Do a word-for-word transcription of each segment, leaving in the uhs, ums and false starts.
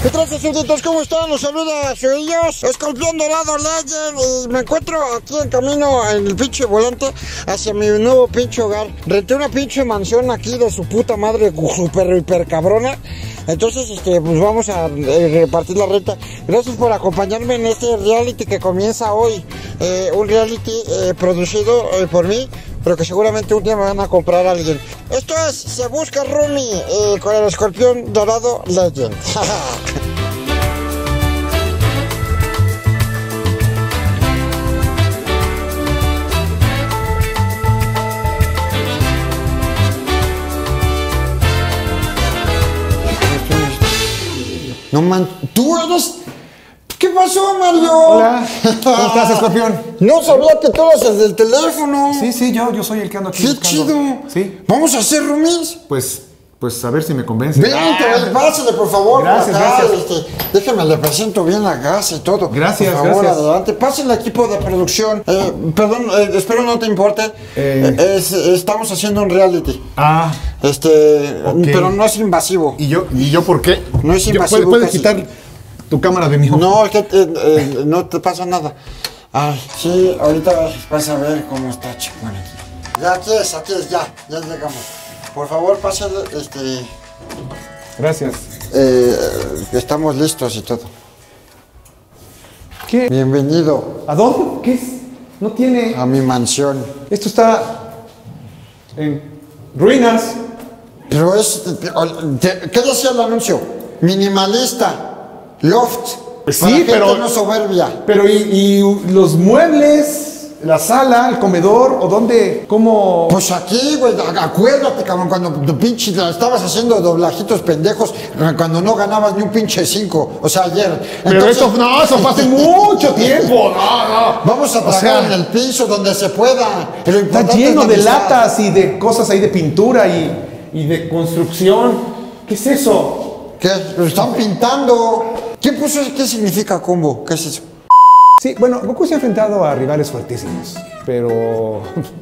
¿Qué tal, súbditos? ¿Cómo están? Los saluda Suillos, Escorpión Dorado Legend, y me encuentro aquí en camino en el pinche volante hacia mi nuevo pinche hogar. Renté una pinche mansión aquí de su puta madre super hiper cabrona. Entonces, este, pues vamos a eh, repartir la renta. Gracias por acompañarme en este reality que comienza hoy. Eh, un reality eh, producido eh, por mí, pero que seguramente un día me van a comprar a alguien. Esto es Se Busca Roomie eh, con el Escorpión Dorado Legend. No man, tú eres... ¿Qué pasó, Mario? Hola, ¿cómo estás, Escorpión? No sabía que tú eras el del teléfono. Sí, sí, yo, yo soy el que ando aquí ¡Qué buscando. chido! ¿Sí? ¿Vamos a hacer roomies? Pues, pues a ver si me convence. Vente, Ah, pásale, por favor. Gracias, por acá, gracias. Este, déjame, le presento bien la casa y todo. Gracias, Por favor, gracias. adelante. Pase el equipo de producción. Eh, perdón, eh, espero no te importe. Eh. Eh, es- estamos haciendo un reality. Ah, Este, Ok. pero no es invasivo. ¿y yo, ¿y yo por qué? No es Yo- invasivo, ¿Puedes, puedes casi. quitar tu cámara de mi ojo? No, es que eh, eh, no te pasa nada. Ay, sí, ahorita vas a ver cómo está chingón aquí. Ya, aquí es, aquí es, ya, ya llegamos. Por favor, pase, este, Gracias. eh, estamos listos y todo. ¿Qué? Bienvenido ¿A dónde? ¿Qué es? No tiene... a mi mansión. Esto está en ruinas. Pero es, te- ¿qué decía el anuncio? Minimalista, loft. Pues para sí, gente pero- no soberbia. Pero ¿y, y los muebles? ¿La sala? ¿El comedor? ¿O dónde? ¿Cómo? Pues aquí, güey, a- acuérdate, cabrón, cuando tu pinche la estabas haciendo doblajitos pendejos, cuando no ganabas ni un pinche cinco, o sea, ayer. Pero Entonces, eso, no, eso fue hace mucho tiempo. No, no. vamos a O trabajar sea, en el piso donde se pueda. Lo está importante lleno es de donde está. latas y de cosas ahí de pintura y, y de construcción. ¿Qué es eso? ¿Qué? Lo están pintando. ¿Qué puso? ¿Qué significa combo? ¿Qué es eso? Sí, bueno, Goku se ha enfrentado a rivales fuertísimos, pero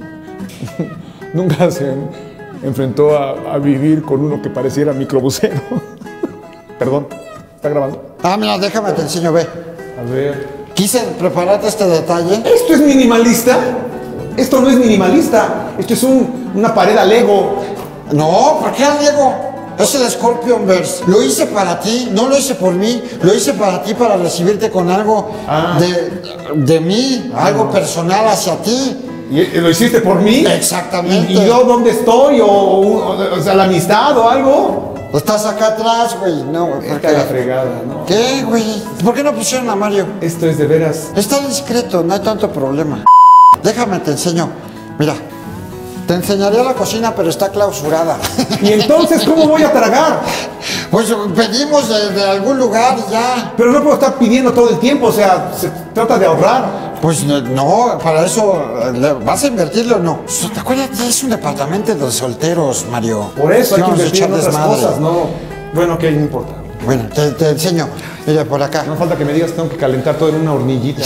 nunca se enfrentó a, a vivir con uno que pareciera microbusero. Perdón, ¿está grabando? Ah, mira, déjame te enseño, ve. A ver. Quise prepararte este detalle. ¿Esto es minimalista? Esto no es minimalista. Esto es un, una pared a Lego. No, ¿por qué Diego? Es el Scorpion Verse. Lo hice para ti, no lo hice por mí. Lo hice para ti para recibirte con algo Ah. de, de mí, algo personal hacia ti. ¿Y eh, lo hiciste por mí? Exactamente. ¿Y, y yo dónde estoy? ¿O, o, o sea, la amistad o algo? Estás acá atrás, güey. No, güey, ¿por Esta la qué? fregada, ¿no? ¿Qué, güey? ¿Por qué no pusieron a Mario? Esto es de veras. Está discreto, no hay tanto problema. Déjame, te enseño. Mira, te enseñaría la cocina, pero está clausurada. ¿Y entonces cómo voy a tragar? Pues pedimos de, de algún lugar y ya. Pero no puedo estar pidiendo todo el tiempo, o sea, se trata de ahorrar. Pues no, no, para eso, ¿le ¿vas a invertirle o no? ¿Te acuerdas? Es un departamento de solteros, Mario. Por eso hay que Vamos a invertir en echar otras desmadre. cosas, ¿no? Bueno, que no importa. Bueno, te, te enseño. Mira, por acá. No falta que me digas que tengo que calentar todo en una hornillita.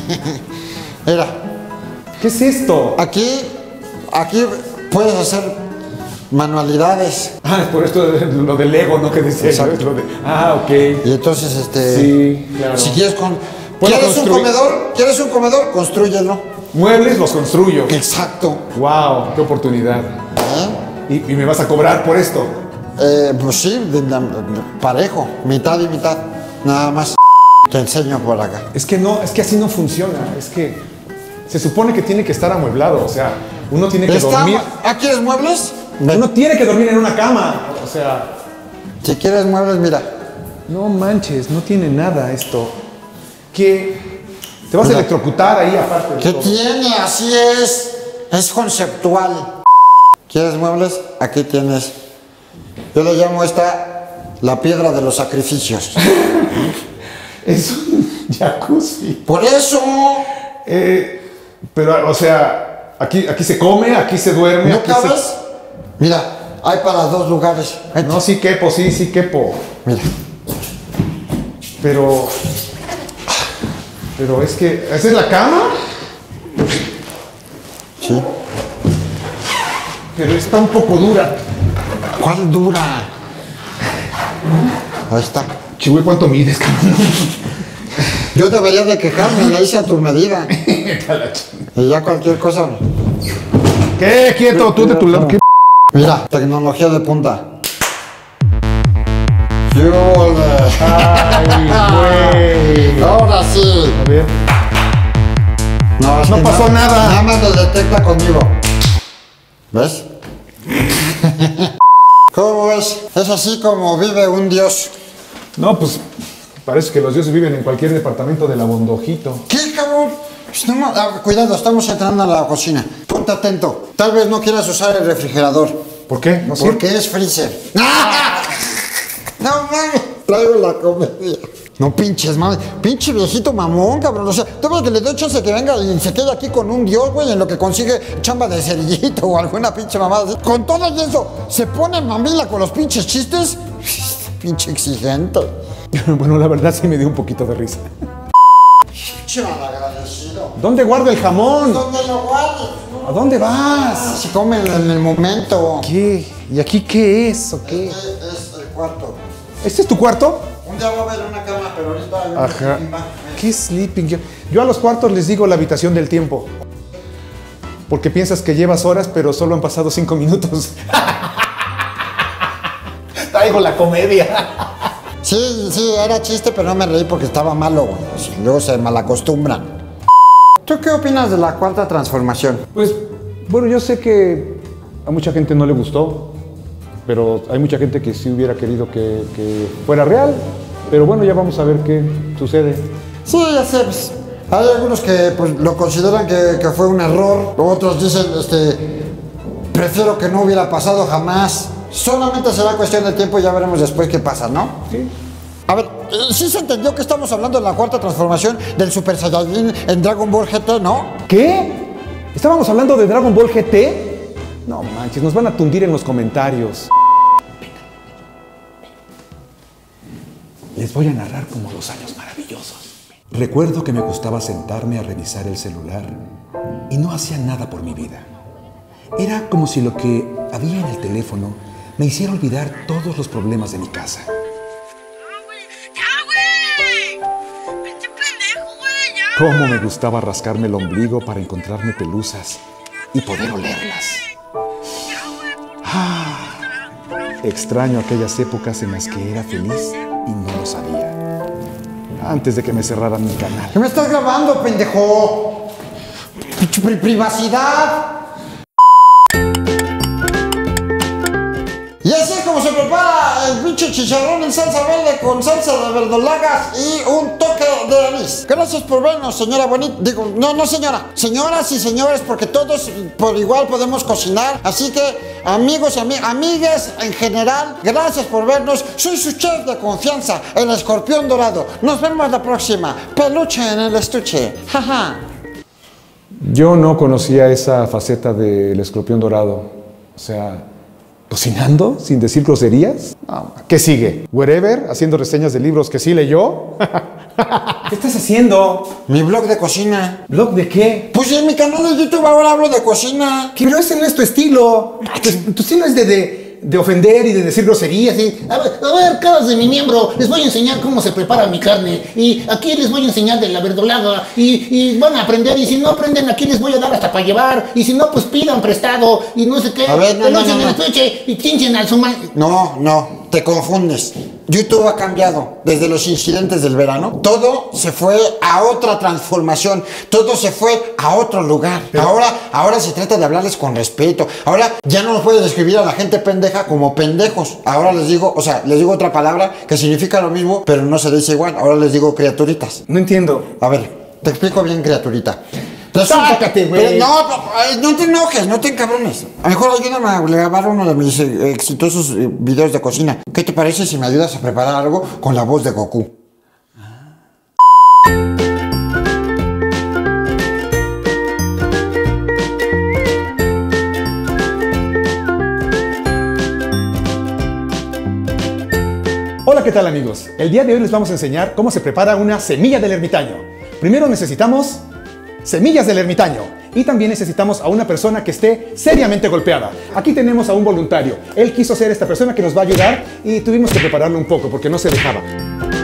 Mira, ¿Qué es esto? aquí, aquí puedes hacer manualidades. Ah, es por esto de, lo del Lego, ¿no? Que decía yo, Exacto. es lo de... Ah, ok. Y entonces, este... Sí, claro. Si quieres con... ¿Puedo ¿Quieres un construir? comedor? ¿Quieres un comedor? Constrúyelo. Muebles los construyo. Exacto. Wow, qué oportunidad. ¿Eh? ¿Y, y me vas a cobrar por esto? Eh, pues sí, de- de- parejo, mitad y mitad, nada más. Te enseño por acá. Es que no, es que así no funciona. Es que se supone que tiene que estar amueblado. O sea, uno tiene que ¿Está- dormir. ¿Ah, quieres muebles? Ven. Uno tiene que dormir en una cama. O sea, Si quieres muebles, mira. no manches, no tiene nada esto. Que te vas a Mira. electrocutar ahí aparte. de ¿Qué todo. tiene? Así es. Es conceptual. ¿Quieres muebles? Aquí tienes. Yo le llamo esta la piedra de los sacrificios. Es un jacuzzi. Por eso. Eh, pero, o sea, aquí, aquí se come, aquí se duerme. ¿No aquí se- cabes? Mira, hay para dos lugares. Vente. No, sí quepo, sí, sí quepo. Mira. Pero. Pero es que. ¿Esa es la cama? Sí. Pero está un poco dura. ¿Cuál dura? Ahí está. Chihuahua, ¿cuánto mides, cabrón? Yo debería de quejarme, la hice a tu medida. Y ya cualquier cosa. ¿Qué? Quieto, tú de tu lado. ¿Qué? Mira, tecnología de punta. Ay, güey. Ahora sí. A ver. No, es No que pasó na- nada. Nada más lo detecta conmigo. ¿Ves? ¿Cómo ves? Es así como vive un dios. No, pues parece que los dioses viven en cualquier departamento de la Bondojito. ¿Qué, cabrón? Pues no, ma- ah, cuidado, estamos entrando a la cocina. Ponte atento. Tal vez no quieras usar el refrigerador. ¿Por qué? ¿No sirve? Porque es freezer. No mames, traigo la comedia. No pinches, mames. Pinche viejito mamón, cabrón. O sea, tú ves que le doy chance que venga y se quede aquí con un dios, güey, en lo que consigue chamba de cerillito o alguna pinche mamada así. Con todo y eso, se pone mamila con los pinches chistes. Pinche exigente. Bueno, la verdad sí me dio un poquito de risa. Pinche malagradecido. ¿Dónde guarda el jamón? ¿Dónde lo guardas? ¿A dónde vas? Se come en el momento. ¿Qué? ¿Y aquí qué es o qué? Este es el cuarto. ¿Este es tu cuarto? Un día va a haber una cama, pero ahorita hay una Ajá. sleeping bag. ¿Qué sleeping? Yo, yo a los cuartos les digo la habitación del tiempo. Porque piensas que llevas horas, pero solo han pasado cinco minutos. Traigo la comedia. Sí, sí, era chiste, pero no me reí porque estaba malo, güey. Sí, luego se malacostumbran. ¿Tú qué opinas de la cuarta transformación? Pues, bueno, yo sé que a mucha gente no le gustó, pero hay mucha gente que sí hubiera querido que, que fuera real. Pero bueno, ya vamos a ver qué sucede. Sí, ya sé, pues, hay algunos que pues, lo consideran que, que fue un error. Otros dicen, este, prefiero que no hubiera pasado jamás. Solamente será cuestión de tiempo y ya veremos después qué pasa, ¿no? Sí. A ver, eh, sí se entendió que estamos hablando de la cuarta transformación del Super Saiyajin en Dragon Ball G T, ¿no? ¿Qué? ¿Estábamos hablando de Dragon Ball G T? No manches, nos van a tundir en los comentarios. Les voy a narrar como los años maravillosos. Recuerdo que me gustaba sentarme a revisar el celular y no hacía nada por mi vida. Era como si lo que había en el teléfono me hiciera olvidar todos los problemas de mi casa. Cómo me gustaba rascarme el ombligo para encontrarme pelusas y poder olerlas. Ah, extraño aquellas épocas en las que era feliz y no lo sabía. Antes de que me cerraran mi canal. ¿Qué me estás grabando, pendejo? Pri- Privacidad. Y así es como se prepara el pinche chicharrón en salsa verde con salsa de verdolagas y un toque de anís. Gracias por vernos, señora bonita. Digo, no, no señora. Señoras y señores, porque todos por igual podemos cocinar. Así que, amigos y ami amigas en general, gracias por vernos. Soy su chef de confianza, el escorpión dorado. Nos vemos la próxima. Peluche en el estuche. Jaja. Yo no conocía esa faceta del escorpión dorado. O sea, ¿cocinando sin decir groserías? No. ¿Qué sigue? ¿Wherever? ¿Haciendo reseñas de libros que sí leyó? ¿Qué estás haciendo? Mi blog de cocina. ¿Blog de qué? Pues en mi canal de YouTube ahora hablo de cocina. Pero ese no es tu estilo. Tu, tu estilo es de, de, de ofender y de decir groserías. ¿Sí? A ver, a ver, caras de mi miembro, les voy a enseñar cómo se prepara mi carne. Y aquí les voy a enseñar de la verdolaga. Y, y van a aprender. Y si no aprenden, aquí les voy a dar hasta para llevar. Y si no, pues pidan prestado. Y no sé qué. A ver, no, no, no, no. en el estuche y chinchen al suma. No, no, te confundes. YouTube ha cambiado desde los incidentes del verano. Todo se fue a otra transformación. Todo se fue a otro lugar. Pero- Ahora, ahora se trata de hablarles con respeto. Ahora ya no nos puedes describir a la gente pendeja como pendejos. Ahora les digo, o sea, les digo otra palabra que significa lo mismo, pero no se dice igual. Ahora les digo criaturitas. No entiendo. A ver, te explico bien, criaturita. Sácate, güey. Pero no, ay, no te enojes, no te encabrones. A lo mejor ayúdame a grabar uno de mis eh, exitosos eh, videos de cocina. ¿Qué te parece si me ayudas a preparar algo con la voz de Goku? Hola, ¿qué tal, amigos? El día de hoy les vamos a enseñar cómo se prepara una semilla del ermitaño. Primero necesitamos semillas del ermitaño y también necesitamos a una persona que esté seriamente golpeada. Aquí tenemos a un voluntario. Él quiso ser esta persona que nos va a ayudar y tuvimos que prepararlo un poco porque no se dejaba.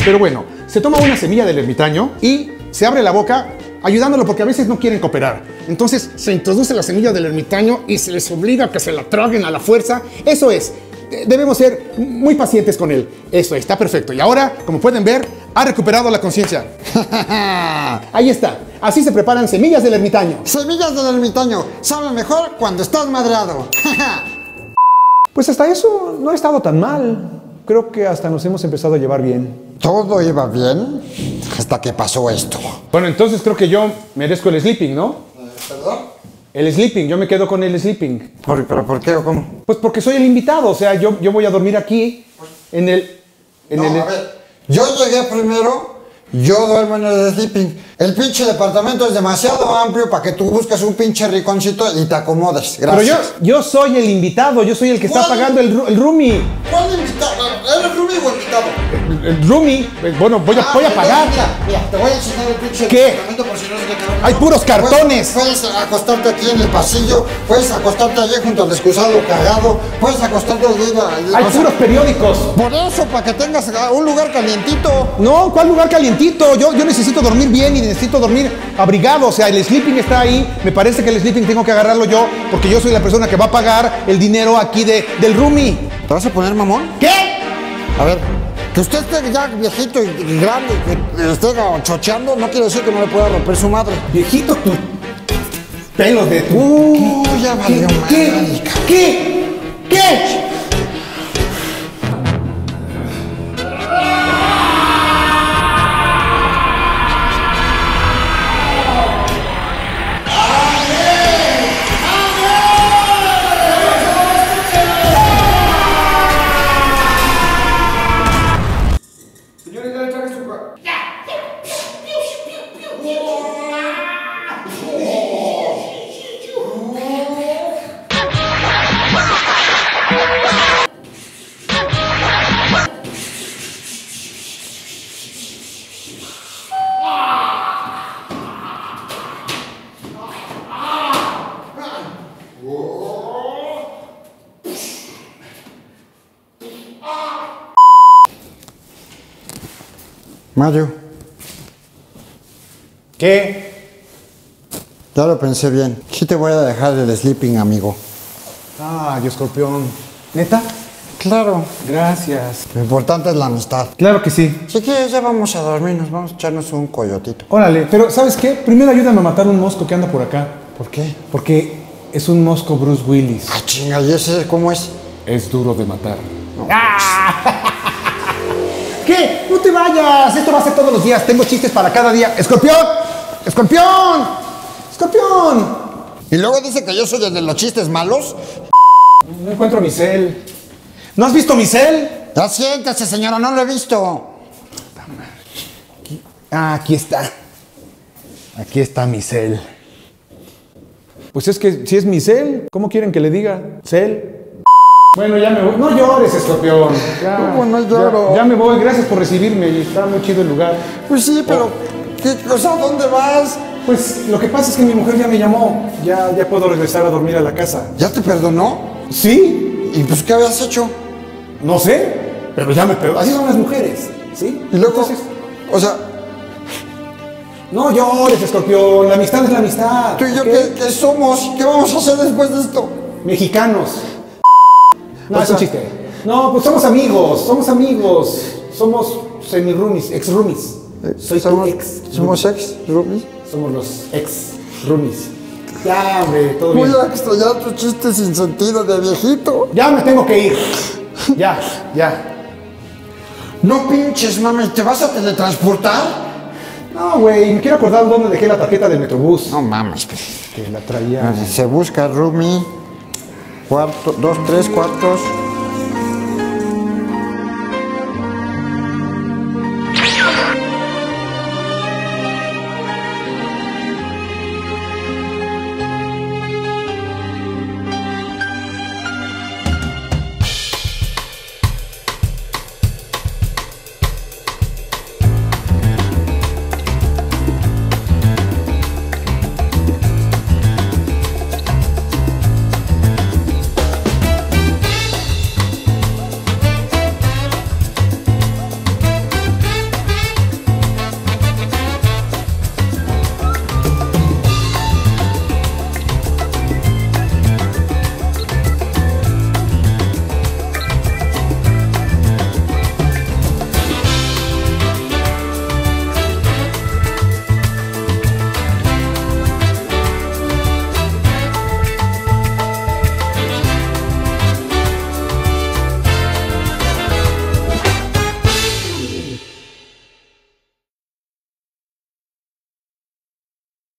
Pero bueno, se toma una semilla del ermitaño y se abre la boca ayudándolo porque a veces no quieren cooperar. Entonces se introduce la semilla del ermitaño y se les obliga a que se la traguen a la fuerza. Eso es. Debemos ser muy pacientes con él. Eso está perfecto. Y ahora, como pueden ver, ha recuperado la conciencia. Ahí está. Así se preparan semillas del ermitaño. Semillas del ermitaño. Saben mejor cuando estás madreado. Pues hasta eso no ha estado tan mal. Creo que hasta nos hemos empezado a llevar bien. Todo iba bien hasta que pasó esto. Bueno, entonces creo que yo merezco el sleeping, ¿no? ¿Perdón? El sleeping, yo me quedo con el sleeping. ¿Por, pero ¿por qué o cómo? Pues porque soy el invitado, o sea, yo, yo voy a dormir aquí, en el... En no, el... a ver, yo llegué primero, yo duermo en el sleeping. El pinche departamento es demasiado amplio para que tú busques un pinche riconcito y te acomodes. Gracias. Pero yo, yo soy el invitado, yo soy el que está ¿Cuál? pagando el, ru- el roomie. ¿Cuál invitado? ¿Eres roomie o invitado? El, el roomie, eh, bueno, voy a, Ah, voy a entonces, pagar. Mira, mira, te voy a enseñar el pinche ¿Qué? departamento por si no se te quedó. Hay puros cartones. Puedes, puedes acostarte aquí en el pasillo, puedes acostarte allí junto al excusado cagado, puedes acostarte allí. Hay o sea, puros periódicos. por eso, para que tengas un lugar calientito. No, ¿cuál lugar calientito? Yo, yo necesito dormir bien y necesito dormir abrigado. O sea, el sleeping está ahí. Me parece que el sleeping tengo que agarrarlo yo porque yo soy la persona que va a pagar el dinero aquí de, del roomie. ¿Te vas a poner mamón? ¿Qué? A ver, que usted esté ya viejito y y grande, que esté chocheando, no quiere decir que no le pueda romper su madre. Viejito, tu pelo de tu... Uh, ya valió madre. ¿Qué? ¿Qué? ¿Qué? Mario, ¿Qué? ya lo pensé bien. Sí te voy a dejar el sleeping, amigo. Ay, escorpión. ¿Neta? Claro, Gracias. lo importante es la amistad. Claro que sí. Si quieres, ya vamos a dormir, nos vamos a echarnos un coyotito. Órale, pero ¿sabes qué? Primero ayúdame a matar un mosco que anda por acá. ¿Por qué? Porque es un mosco Bruce Willis. Ah, chinga, ¿y ese cómo es? Es duro de matar. ¿Qué? ¡No te vayas! Esto va a ser todos los días. Tengo chistes para cada día. ¡Escorpión! ¡Escorpión! ¡Escorpión! Y luego dice que yo soy el de los chistes malos. No encuentro mi cel. ¿No has visto mi cel? Ya siéntese, señora, no lo he visto. Ah, aquí está. Aquí está mi cel. Pues es que si es mi cel, ¿cómo quieren que le diga? ¿Cel? Bueno, ya me voy. No llores, escorpión. Ya, ¿Cómo no lloro? Ya, ya me voy. Gracias por recibirme. Y está muy chido el lugar. Pues sí, pero... ¿qué cosa? ¿Dónde vas? Pues lo que pasa es que mi mujer ya me llamó. Ya, ya puedo regresar a dormir a la casa. ¿Ya te perdonó? ¿Sí? ¿Y pues qué habías hecho? No sé. Pero ya me perdonó. Así son las mujeres. ¿Sí? Y luego... Entonces, o sea, no llores, escorpión. La amistad es la amistad. tú y yo, ¿ok? ¿qué, qué somos? ¿Qué vamos a hacer después de esto? Mexicanos. No, O es un sea- chiste. No, pues somos amigos, somos amigos. Somos semi-roomies, ex-roomies. Soy tu somos, ex. ¿Somos ex, Rubí? Somos los ex-roomies. Ya, hombre, todo Voy bien. a extrañar tu chiste sin sentido de viejito. Ya me tengo que ir. Ya, ya. No pinches, mami, ¿te vas a teletransportar? No, güey, me quiero acordar dónde dejé la tarjeta del Metrobús. No mames. Que la traía. Se busca Rumi, cuarto, dos, tres cuartos.